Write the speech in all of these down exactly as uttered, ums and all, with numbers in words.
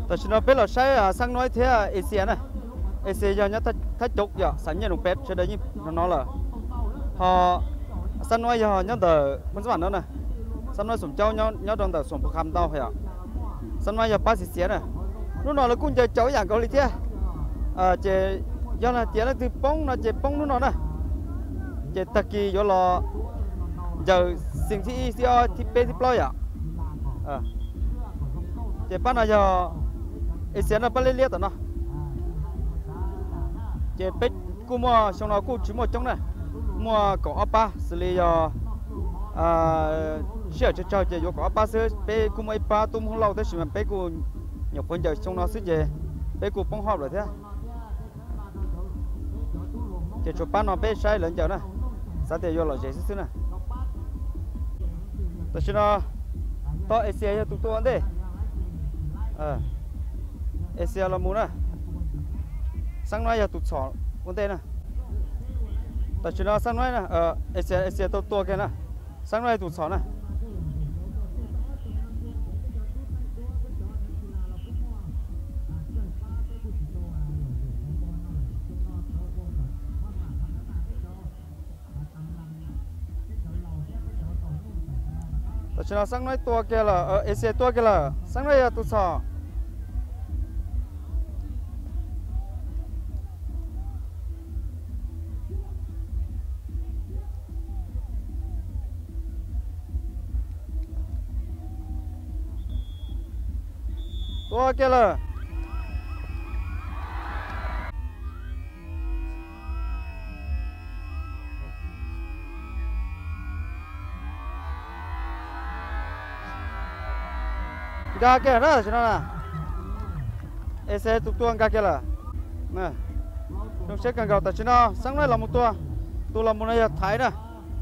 แต่ฉันเอาไปเราใช้สังน้อยเท่าเอเชียนะเอเชียยังถ้าถ้าจุกอย่างสัญญาณของเป็ดจะได้ยินน้องเลยพอสังน้อยยังยังเดอมันสวรรค์นั่นนะสังน้อยสมเจ้ายังยังโดนแต่สมประคำเต้าเหรอสังน้อยยังป้าสิเสียนะนู่นนอนแล้วกุ้งจะเจ้าอย่างเกาหลีเท่าเออเจยังนะเจ้าแล้วคือป้องนะเจป้องนู่นนอนนะเจตะกี้ยังรอเจอสิ่งที่ที่ที่เป็นที่ปล่อยอ่ะเออเจป้าน่ะยังเอเชียน่ะป้าเลี้ยๆแต่เนาะเจเป็ดกูมัวช่องเรากูชิมัวจ้องน่ะมัวเกาะป้าสิเลยยังอ่าเชื่อเจ้าเจอยู่เกาะป้าซื้อเป็ดกูมัวป้าตุ้มของเราแต่สิมันเป็ดกูหยกคนเจอช่องเราซื้อเจเป็ดกูป้องหอบเลยเท่าเจชป้าน้องเป็ดใช้เหลือเจ้าน่ะสัตย์เดียวเราเจซื้อน่ะแต่ฉันน่ะต่อเอเชียยังตัวตัวอันเด้เออเอเชียละมูนะสังน้อยอย่าตุดสอนคนเต้นะแต่ฉันว่าสังน้อยนะเออเอเชียเอเชียตัวตัวแกนะสังน้อยตุดสอนนะแต่ฉันว่าสังน้อยตัวแกละเออเอเชียตัวแกละสังน้อยอย่าตุดสอนตัวแกละกาแกนะฉันน่ะเอเซตุตัวกาแกละนะต้องเช็คกันก่อนแต่ฉันน่ะสังน้อยลำตัวตัวลำมันจะไทยนะ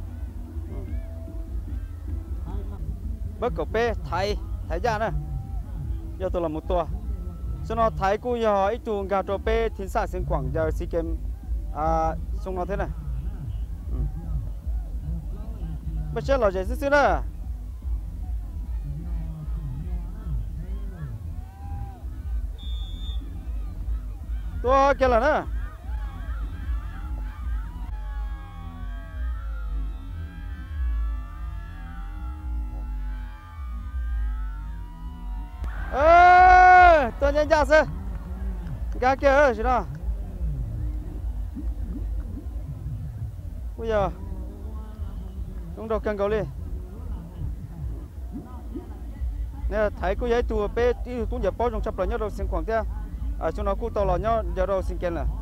เบิกกับเป้ไทยไทยยานะยาตัวละมุตัวสนอไทยกูยอไอจูงกาตัวเป้ทิ้งสาเสียงกว่างยาซีเกมอ่าส่งเราเท่านั้นไม่ใช่เราใจซื่อๆนะตัวแกล่ะนะเออตัวนี้ยากสิกาเกอร์ใช่ไหมกูอยากต้องดอกกันเกาหลีเนี่ยไทยกูย้ายตัวเป๊ะที่ตุ้งอย่าป้อนจงจับเลยเนี่ยเราเสียงขวางเท่าอ่าช่วงนั้นกูตลอดเนี่ยเดี๋ยวเราสิงเกนแหละ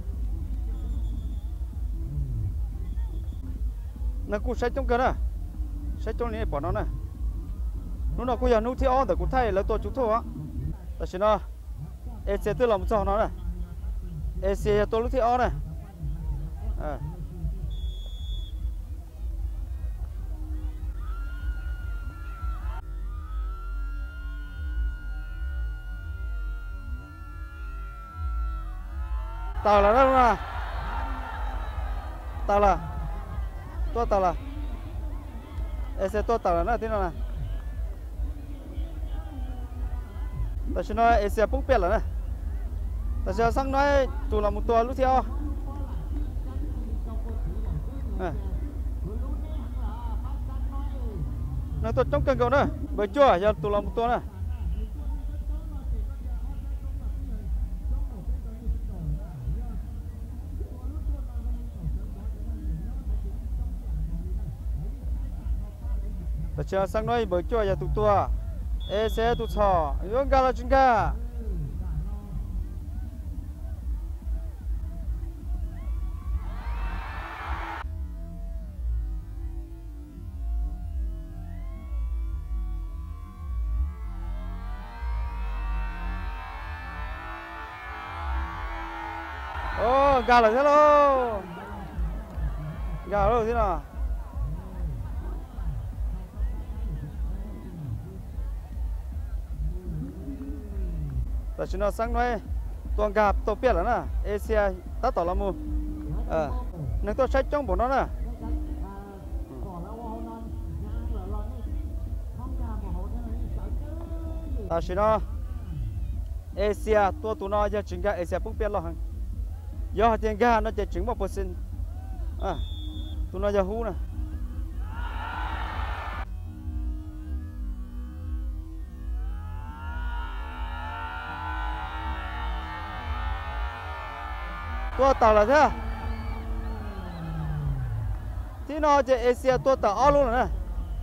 นั่นกูใช้จงกันนะใช้จงนี้ปอนนั่นนะนู่นน่ะกูอยากนู่ที่อ้อแต่กูไทยแล้วตัวจุดทั่วแต่ฉันน่ะเอเชียตัวเราไม่ชอบนั่นน่ะเอเชียตัวลูกที่อ้อน่ะอ่าตายแล้วนะตายละตัวตายละเอเชียตัวตายแล้วนะที่นั่นนะแต่ฉันว่าเอเชียปุ๊บเปลี่ยนแล้วนะแต่ฉันสั่งน้อยตัวละมุตัวลูกที่อ้อนั่นตัวจ้องกันก่อนนะเบอร์จั่วอย่าตัวละมุตัวนะแต่เชื่อสักน้อยเบิกจ่วยอย่าตุกตัวเอเซตุชอยงกาลจิงกาโอ้กาลใช่หรอกาลที่น่ะแต่ฉันเอาสักหน่อยตัวกาบตัวเปียกแล้วนะเอเชียตัดต่อละมูเออหนึ่งตัวใช้จ้องบนนั้นนะแต่ฉันเอา Asia tua tụi nó giờ chứng ga Asia cũng biết lo hằng giờ tiền ga nó chỉ chứng một percent à tụi nó giờ hú nè tua tàu là thế à? Thì nó chỉ Asia tua tàu all luôn nè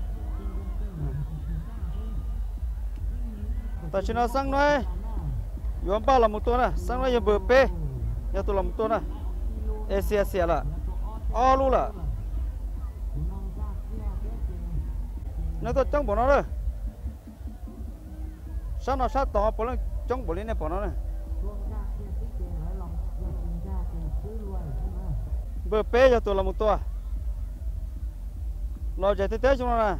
tại chỉ nó sang nói yuan bao là một tuần à sang nói giờ bờ pe giờ tôi làm một tuần à Asia Asia là all luôn là nó tôi chống bỏ nó rồi sao nó sát tỏ bỏ nó chống bỏ lên này bỏ nó này bờ pe giờ tôi làm một tuần lo chạy tới tới chúng nó nè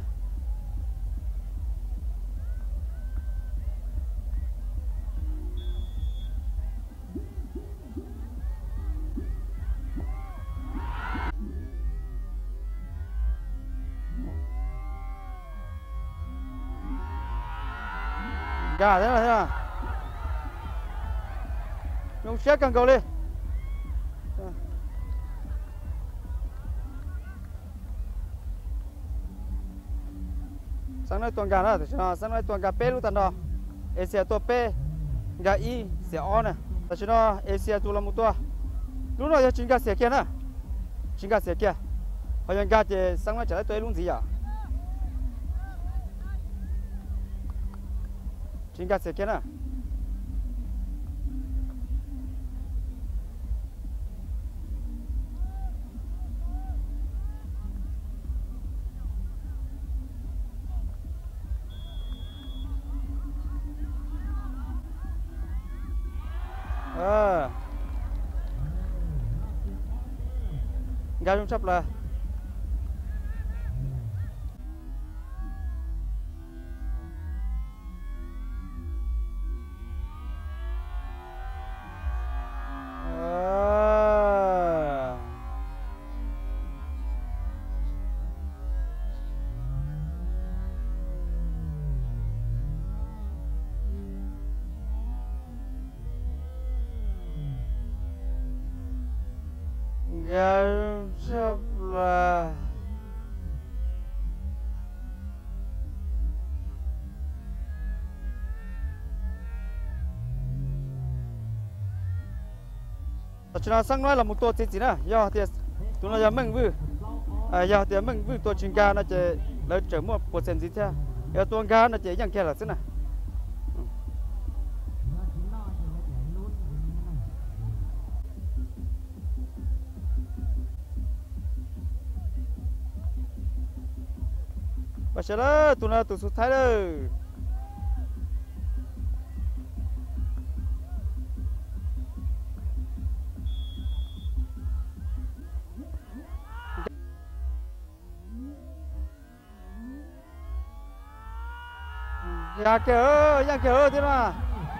gà thế là thế à dùng xét cần cầu đi sáng nay tuần gà đó thì nó sáng nay tuần gà pe luôn tận đó Asia tua pe gà y sẽ on nè thì nó Asia tu là một tua lúc nào giờ chính gà sẽ kia nè chính gà sẽ kia hồi giờ gà thì sáng nay trở tới luôn gì à chính gà sẽ kia nè à gà trong chấp là gà chấp là chúng ta sang nói là mộtตัวจริงๆนะย่อที่ตัวเราจะมึงวื้ออ่าย่อที่มึงวื้อตัวจริงกาน่าจะเราเจอมั่วเปอร์เซ็นต์สิท่าย่อตัวกาน่าจะยังแค่ละสินะไปเชล่ะตัวน่ะตัวสุดท้ายเลยอยากเจออยากเจอที่น่ะ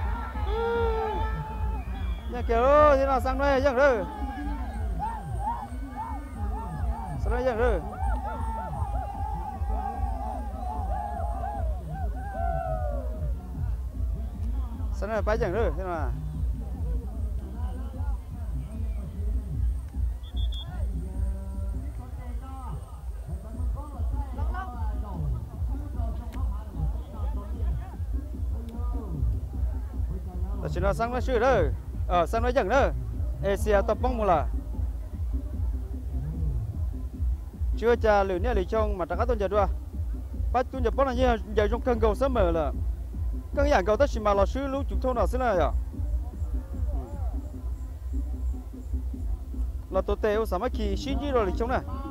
อยากเจอที่น่ะสั่งด้วยยังเลยสั่งด้วยยังเลยสั่งด้วยไปยังเลยที่น่ะchỉ là sang nó chữ đó, ờ sang nó chẳng đó, Asia tập bóng một là chưa trả lửa nè lì trong mà trả tôn giờ đua, bắt tôn giờ bóng là như giờ trong cơn cầu sớm mở là, cơn dạng cầu tất chỉ mà là chữ lũ chúng thôn nào xí này à, là tổ tê ô sao mà kỳ xin gì rồi lì trong này.